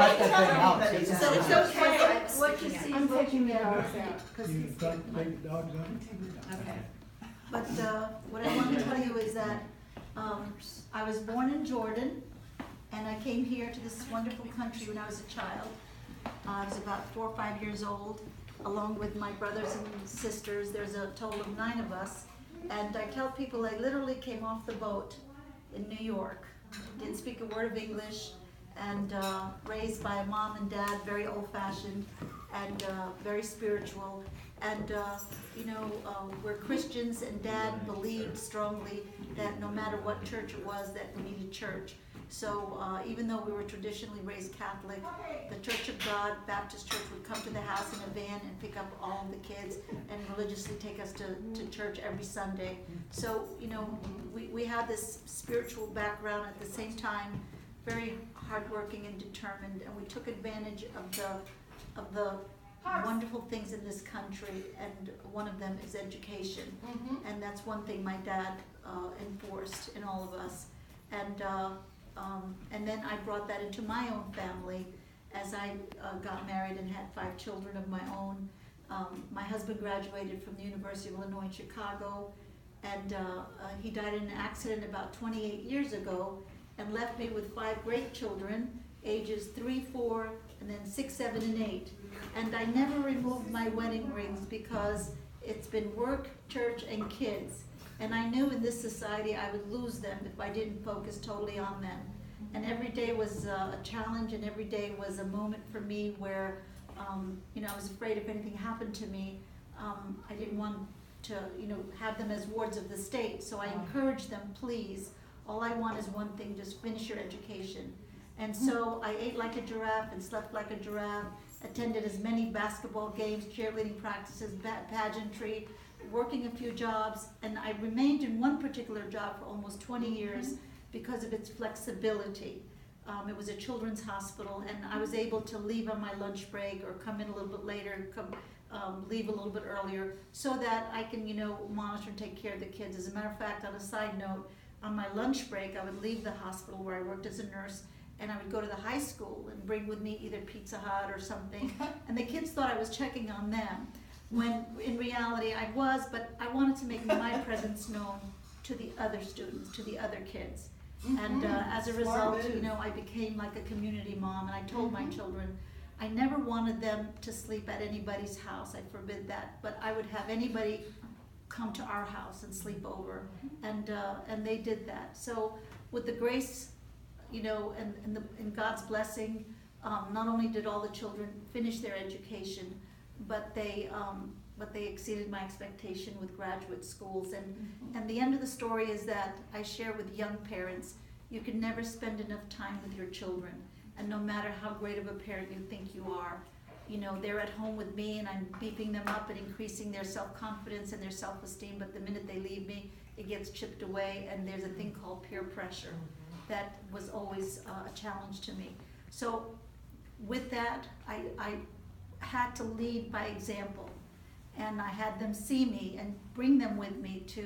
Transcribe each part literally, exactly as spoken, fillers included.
cut that thing out. So, It's- so it's- what, what you see. I'm taking the dogs out, because You he's got getting to take the dogs out? Okay. But uh, what I want to tell you is that um, I was born in Jordan, and I came here to this wonderful country when I was a child. Uh, I was about four or five years old, along with my brothers and sisters. There's a total of nine of us. And I tell people I literally came off the boat in New York, didn't speak a word of English, and uh, raised by a mom and dad, very old-fashioned and uh, very spiritual. And, uh, you know, uh, we're Christians, and Dad believed strongly that no matter what church it was, that we needed church. So uh, even though we were traditionally raised Catholic, the Church of God Baptist Church would come to the house in a van and pick up all of the kids and religiously take us to, to church every Sunday. So, you know, we, we had this spiritual background at the same time, very hardworking and determined, and we took advantage of the, of the wonderful things in this country, and one of them is education. Mm-hmm. And that's one thing my dad uh, enforced in all of us. And uh, um, and then I brought that into my own family as I uh, got married and had five children of my own. Um, my husband graduated from the University of Illinois in Chicago, and uh, uh, he died in an accident about twenty-eight years ago, and left me with five great children, ages three, four, and then six, seven, and eight. And I never removed my wedding rings because it's been work, church, and kids. And I knew in this society I would lose them if I didn't focus totally on them. And every day was uh, a challenge, and every day was a moment for me where, um, you know, I was afraid if anything happened to me, um, I didn't want to, you know, have them as wards of the state. So I encouraged them, please, all I want is one thing, just finish your education. And so I ate like a giraffe and slept like a giraffe, attended as many basketball games, cheerleading practices, pageantry, working a few jobs, and I remained in one particular job for almost twenty years because of its flexibility. Um, it was a children's hospital, and I was able to leave on my lunch break or come in a little bit later, come, um, leave a little bit earlier, so that I can, you know, monitor and take care of the kids. As a matter of fact, on a side note, on my lunch break, I would leave the hospital where I worked as a nurse, and I would go to the high school and bring with me either Pizza Hut or something, and the kids thought I was checking on them, when in reality I was, but I wanted to make my presence known to the other students, to the other kids. Mm-hmm. And uh, as a result, you know, I became like a community mom, and I told mm-hmm. my children, I never wanted them to sleep at anybody's house, I forbid that, but I would have anybody come to our house and sleep over, and uh, and they did that. So with the grace, you know, and, and, the, and God's blessing, um, not only did all the children finish their education, but they um, but they exceeded my expectation with graduate schools. And mm-hmm. and the end of the story is that I share with young parents, you can never spend enough time with your children. And no matter how great of a parent you think you are, you know, they're at home with me, and I'm beefing them up and increasing their self-confidence and their self-esteem, but the minute they leave me, it gets chipped away, and there's a thing called peer pressure that was always uh, a challenge to me. So with that, I, I had to lead by example, and I had them see me and bring them with me to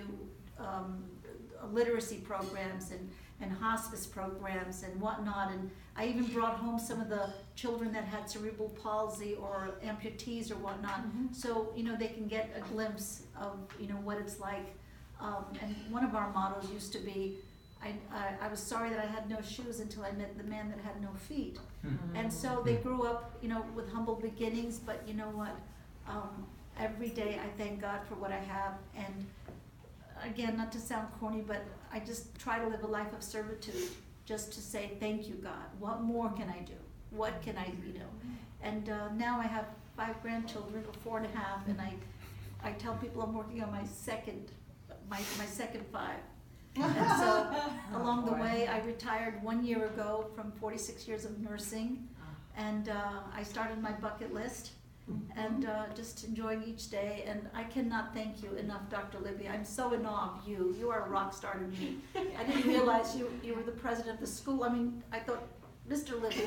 um, literacy programs and, and hospice programs and whatnot, and I even brought home some of the children that had cerebral palsy or amputees or whatnot, mm-hmm. so you know they can get a glimpse of you know what it's like. Um, and one of our mottos used to be, I, I, I was sorry that I had no shoes until I met the man that had no feet. Mm-hmm. And so they grew up, you know, with humble beginnings, but you know what? Um, every day I thank God for what I have. And again, not to sound corny, but I just try to live a life of servitude, just to say, thank you, God. What more can I do? What can I, you know? And uh, now I have five grandchildren, or four and a half, and I, I tell people I'm working on my second, my, my second five. And so along the way, I retired one year ago from forty-six years of nursing, and uh, I started my bucket list, and uh, just enjoying each day. And I cannot thank you enough, Doctor Libby. I'm so in awe of you. You are a rock star to me. I didn't realize you, you were the president of the school. I mean, I thought, Mister Libby.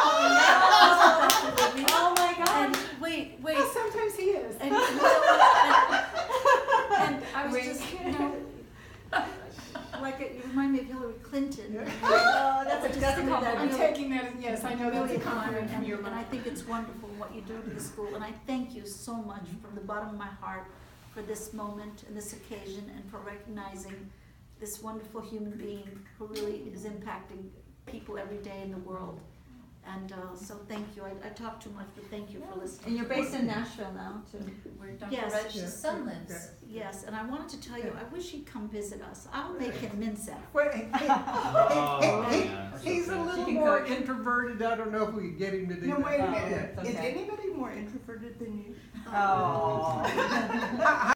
Oh, Doctor Libby. Oh my God. And wait, wait. Well, sometimes he is. And, you know, and, and I was Wink. just, you know, like it, you remind me of Hillary Clinton. Oh, that's a just That's a think that compliment. I'm really- taking that, as- yes, I know that's really a admire compliment and, from your and I mom. think it's wonderful what you do to the school, and I thank you so much from the bottom of my heart for this moment and this occasion and for recognizing this wonderful human being who really is impacting people every day in the world. And, uh, so thank you. I, I talk too much, but thank you for listening. And you're based in Nashville now, too. Where Doctor Yes. Reg's son lives. Yes, and I wanted to tell you, I wish he'd come visit us. I'll make him mince it. Well, he- he- Oh, he- he- yeah. He's a little can more coach. introverted, I don't know if we can get him to do No, that. wait a Oh, minute. it's Is okay. anybody more introverted than you? Oh. I-